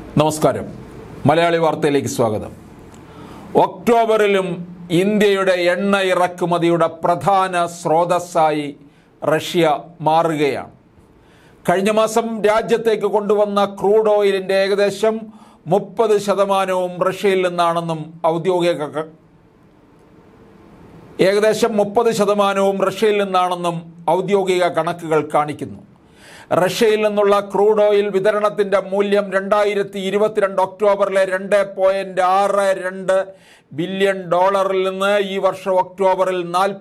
നമസ്കാരം. മലയാളി വാർത്തയിലേക്ക് സ്വാഗതം. ഒക്ടോബറിലും ഇന്ത്യയുടെ എണ്ണ ഇറക്കുമതിയുടെ പ്രധാന സ്രോതസ്സായി റഷ്യ മാറുകയാണ്. കഴിഞ്ഞ മാസം രാജ്യത്തേക്ക് കൊണ്ടുവന്ന ക്രൂഡ് ഓയിലിൻ്റെ ഏകദേശം 30% റഷ്യയിൽ നിന്നാണെന്നും ഔദ്യോഗിക കണക്കുകൾ കാണിക്കുന്നു. റഷ്യയിൽ നിന്നുള്ള ക്രൂഡ് ഓയിൽ വിതരണത്തിൻ്റെ മൂല്യം 2022 ഒക്ടോബറിലെ $2.62 ബില്യൺ നിന്ന് ഈ വർഷം ഒക്ടോബറിൽ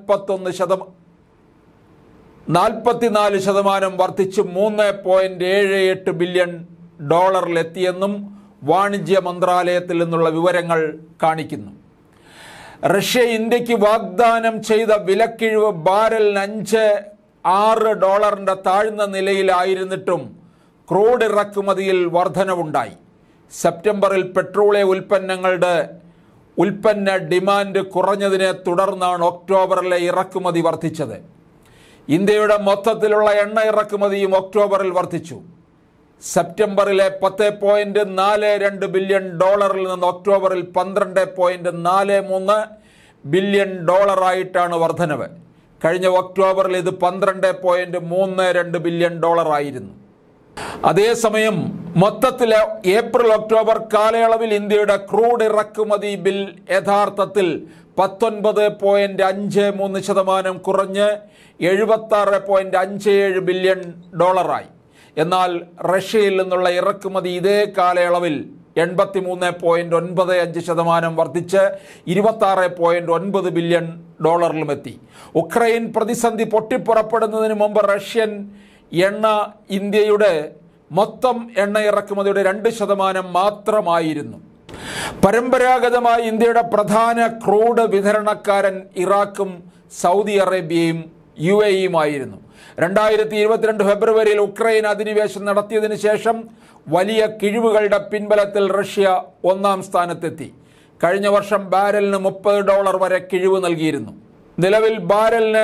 44% വർദ്ധിച്ച് $3.78 ബില്യൺ എത്തിയെന്നും വാണിജ്യ മന്ത്രാലയത്തിൽ നിന്നുള്ള വിവരങ്ങൾ കാണിക്കുന്നു. റഷ്യ ഇന്ത്യക്ക് വാഗ്ദാനം ചെയ്ത വിലക്കിഴിവ് ബാരലിന് $6 താഴ്ന്ന നിലയിലായിരുന്നിട്ടും ക്രൂഡ് ഇറക്കുമതിയിൽ വർധനവുണ്ടായി. സെപ്റ്റംബറിൽ പെട്രോളിയം ഉൽപ്പന്ന ഡിമാൻഡ് കുറഞ്ഞതിനെ തുടർന്നാണ് ഒക്ടോബറിലെ ഇറക്കുമതി വർദ്ധിച്ചത്. ഇന്ത്യയുടെ മൊത്തത്തിലുള്ള എണ്ണ ഇറക്കുമതിയും ഒക്ടോബറിൽ വർദ്ധിച്ചു. സെപ്റ്റംബറിലെ $10.42 ബില്യൺ നിന്ന് ഒക്ടോബറിൽ $12.43 ബില്യൺ ആയിട്ടാണ് വർധനവ്. കഴിഞ്ഞ ഒക്ടോബറിൽ ഇത് $12.32 ബില്യൺ ആയിരുന്നു. അതേസമയം മൊത്തത്തിലെ ഏപ്രിൽ ഒക്ടോബർ കാലയളവിൽ ഇന്ത്യയുടെ ക്രൂഡ് ഇറക്കുമതി ബിൽ യഥാർത്ഥത്തിൽ 19.53% കുറഞ്ഞ് $76.57 ബില്യൺ ആയി. എന്നാൽ റഷ്യയിൽ നിന്നുള്ള ഇറക്കുമതി ഇതേ കാലയളവിൽ 83.95% വർദ്ധിച്ച് $26.9 ബില്യൺ എത്തി. ഉക്രൈൻ പ്രതിസന്ധി പൊട്ടിപ്പുറപ്പെടുന്നതിന് മുമ്പ് റഷ്യൻ എണ്ണ ഇന്ത്യയുടെ മൊത്തം എണ്ണ ഇറക്കുമതിയുടെ 2% മാത്രമായിരുന്നു. പരമ്പരാഗതമായി ഇന്ത്യയുടെ പ്രധാന ക്രൂഡ് വിതരണക്കാരൻ ഇറാഖും സൗദി അറേബ്യയും UAEയുമായിരുന്നു. 2022 ഫെബ്രുവരിയിൽ ഉക്രൈൻ അധിനിവേശം നടത്തിയതിനു ശേഷം വലിയ കിഴിവുകളുടെ പിൻബലത്തിൽ റഷ്യ 1-ാം സ്ഥാനത്തെത്തി. കഴിഞ്ഞ വർഷം ബാരലിന് $30 വരെ കിഴിവ് നൽകിയിരുന്നു. നിലവിൽ ബാരലിന്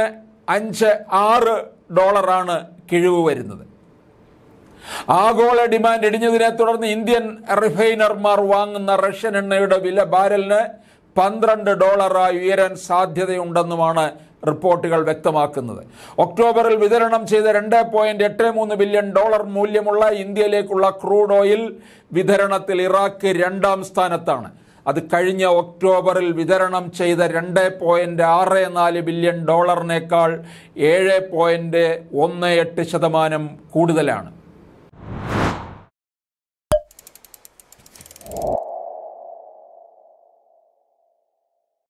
$6 കിഴിവ് വരുന്നത്. ആഗോള ഡിമാൻഡ് ഇടിഞ്ഞതിനെ തുടർന്ന് ഇന്ത്യൻ റിഫൈനർമാർ വാങ്ങുന്ന റഷ്യൻ എണ്ണയുടെ വില ബാരലിന് $12 ഉയരാൻ സാധ്യതയുണ്ടെന്നുമാണ് റിപ്പോർട്ടുകൾ വ്യക്തമാക്കുന്നത്. ഒക്ടോബറിൽ വിതരണം ചെയ്ത $2.83 ബില്യൺ മൂല്യമുള്ള ഇന്ത്യയിലേക്കുള്ള ക്രൂഡ് ഓയിൽ വിതരണത്തിൽ ഇറാഖ് 2-ാം സ്ഥാനത്താണ്. അത് കഴിഞ്ഞ ഒക്ടോബറിൽ വിതരണം ചെയ്ത $2.64 ബില്യൺ 7.18% കൂടുതലാണ്.